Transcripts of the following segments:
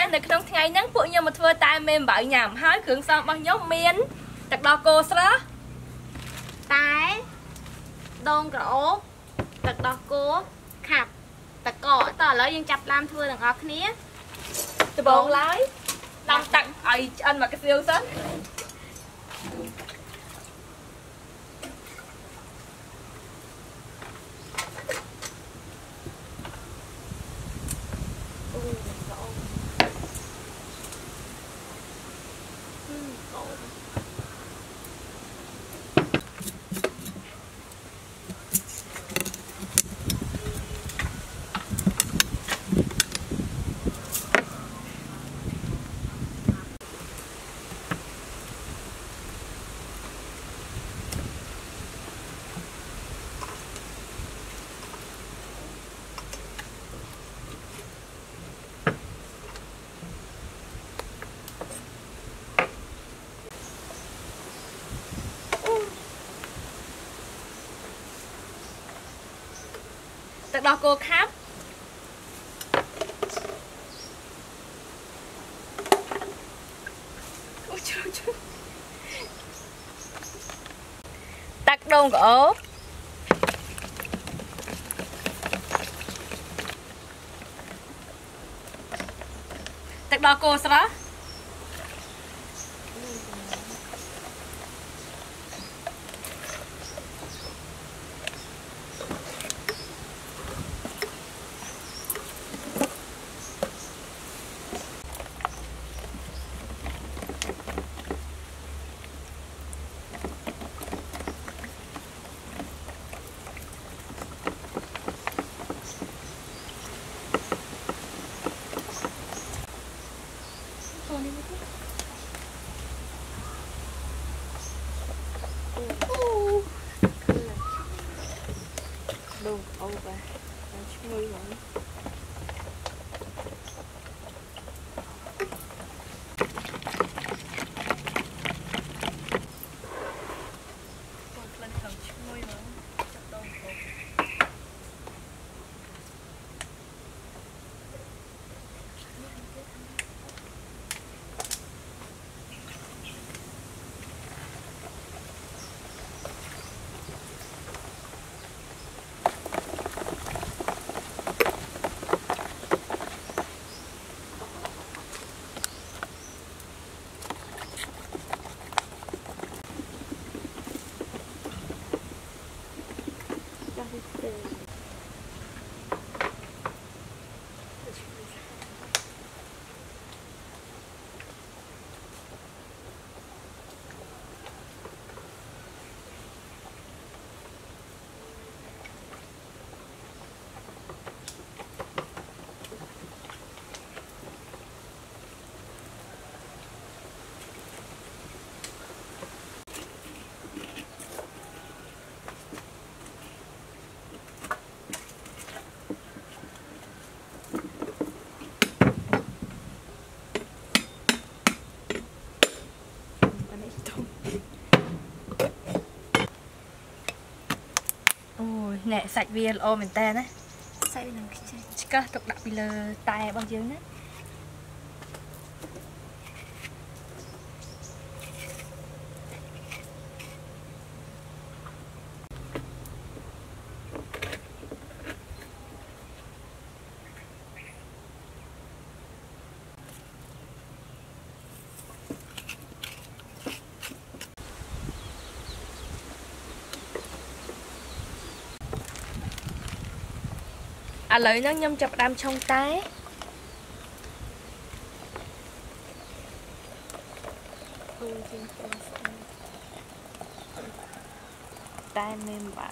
នៅក្នុងថ្ងៃហ្នឹងពួកខ្ញុំមកធ្វើតែមេអំបៅញ៉ាំហើយគ្រឿងផ្សំរបស់ខ្ញុំមានទឹកដោះគោស្រស់តែដូងក្រអូបទឹកដោះគោខាប់ទឹកកកតោះឥឡូវយើងចាប់ឡាមធ្វើទាំងអស់គ្នាដំបូងឡើយដាំទឹកឲ្យឆ្អិនមកកាសៀវសិនទឹកដោះគោខាប់អូជ្រៅទឹកដូងក្រអូបទឹកដោះគោស្រស់ដូងអូបឈ្ងុយហ្មងណែសាច់វាល្អមែនតើណាសាច់វានឹងឆ្កឹះទុកដាក់ពីលើតែរបស់យើងណាឥឡូវហ្នឹងខ្ញុំចាប់ផ្ដើមឆុងតែមេអំបៅ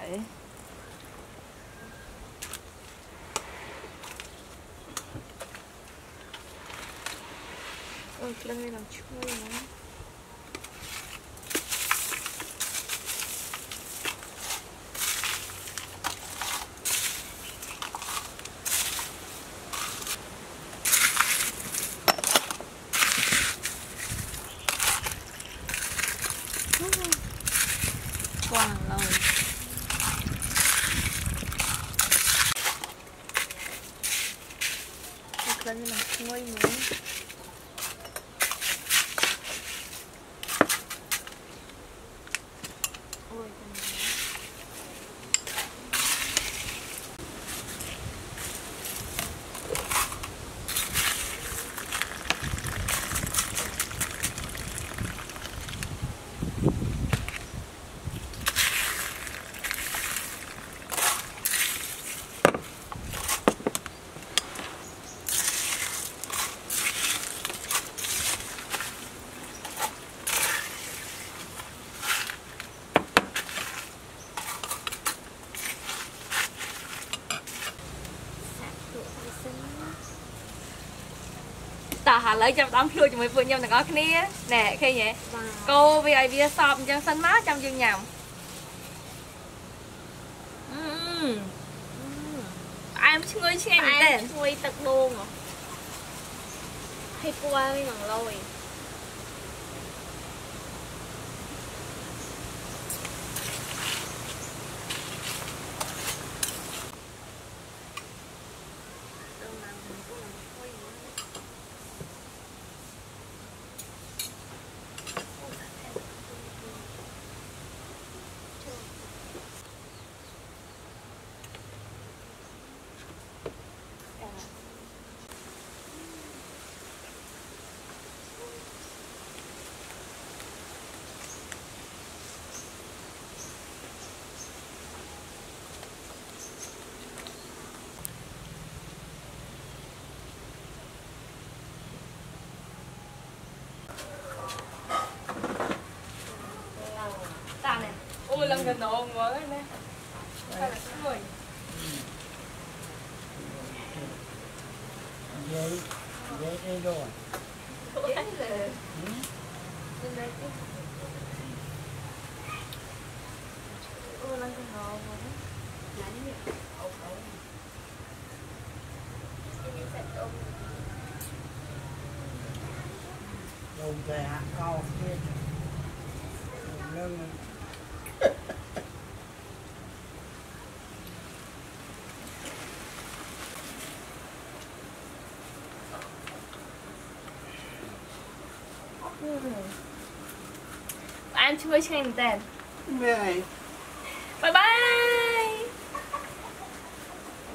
អូក្លិនវាឡើងឈ្ងុយណាquàng rồi lên như là nguôi nữa hà lấy cho đóng luôn cho mấy vừa nhau là có kia nè khi nhỉ cô vì ai bia sọp chân sân mát trong dương nhầm em người chơi mình tên quay tật đôn hả hay qua với bằng lôi ôi lần gần độ mới nè hay là cái người dễ dễ rồi dễ là ôi lần gần độ mới dùng về hạt cao kia nâng em chưa chơi tên về bye bye